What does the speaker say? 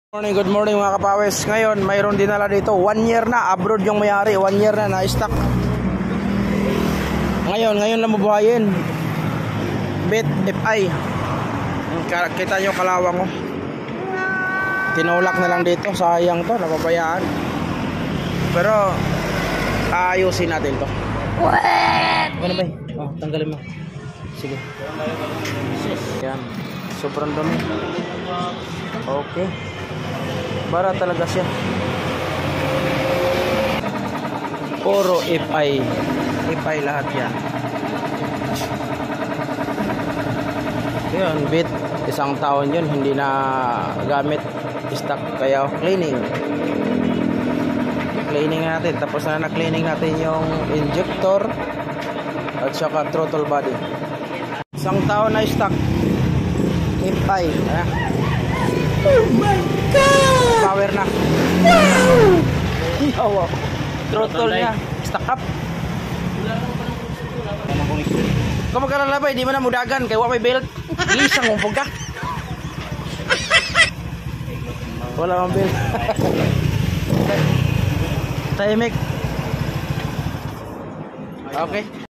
Good morning mga kapawis. Ngayon mayroon dinala dito 1 year na, abroad yung mayari, 1 year na na-stock. Ngayon lang mabuhayin. Bet FI. Kita nyo kalawang oh. Tinulak na lang dito, sayang to, napabayaan. Pero ayusin natin to. What? Ano ba? Oh, tanggalin mo. Sige. Yan. Sobrang dumi. Okay. Bara talaga siya. Puro FI. FI lahat yan. Yun, bit. Isang taon yun, hindi na gamit. Stock. Kaya cleaning. Cleaning natin. Tapos na cleaning natin yung injector at saka throttle body. Isang taon na stock. FI. Oh my God! Power na. Wow! Throttle niya. Stuck up. Kung magkalalabay, di mo na mudagan. Kaya wala may belt. Isang umpog ka. Wala mang belt. Tahimik. Okay.